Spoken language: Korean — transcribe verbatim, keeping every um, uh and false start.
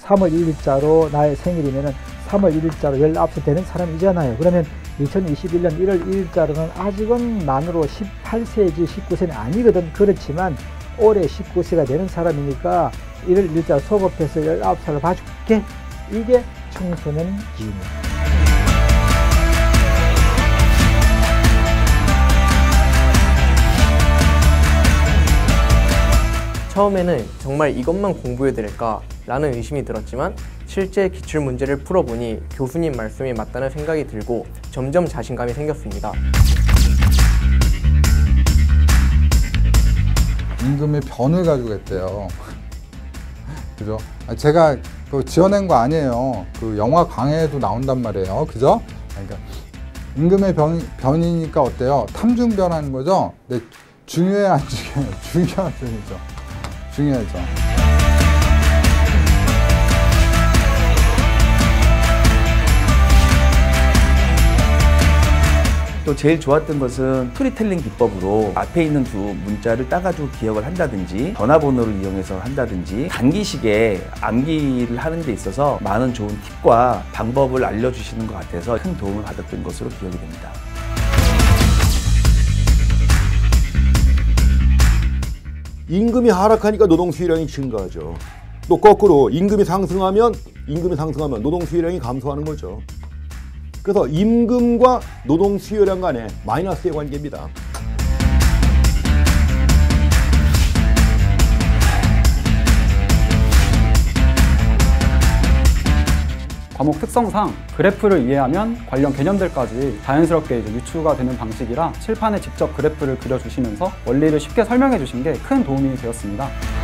삼월 일일자로 나의 생일이면은 삼월 일일자로 열아홉 살 되는 사람이잖아요. 그러면 이천이십일 년 일월 일일자로는 아직은 만으로 십팔 세지 십구 세는 아니거든. 그렇지만 올해 십구 세가 되는 사람이니까 일월 일일자 소급해서 열아홉 살을 봐줄게. 이게 청소년 기준이에요. 처음에는 정말 이것만 공부해야 될까? 라는 의심이 들었지만 실제 기출문제를 풀어보니 교수님 말씀이 맞다는 생각이 들고 점점 자신감이 생겼습니다. 임금의 변을 가지고 했대요. 그죠? 제가 그 지어낸 거 아니에요. 그 영화 강해에도 나온단 말이에요. 그죠? 그러니까 임금의 변, 변이니까 어때요? 탐중변하는 거죠? 근데 중요해 안 중요해요? 중요한 편이죠. 중요하죠. 또 제일 좋았던 것은 스토리텔링 기법으로 앞에 있는 두 문자를 따가지고 기억을 한다든지 전화번호를 이용해서 한다든지 단기식에 암기를 하는 데 있어서 많은 좋은 팁과 방법을 알려주시는 것 같아서 큰 도움을 받았던 것으로 기억이 됩니다. 임금이 하락하니까 노동 수요량이 증가하죠. 또 거꾸로 임금이 상승하면 임금이 상승하면 노동 수요량이 감소하는 거죠. 그래서 임금과 노동 수요량 간의 마이너스의 관계입니다. 과목 특성상 그래프를 이해하면 관련 개념들까지 자연스럽게 이제 유추가 되는 방식이라 칠판에 직접 그래프를 그려주시면서 원리를 쉽게 설명해 주신 게 큰 도움이 되었습니다.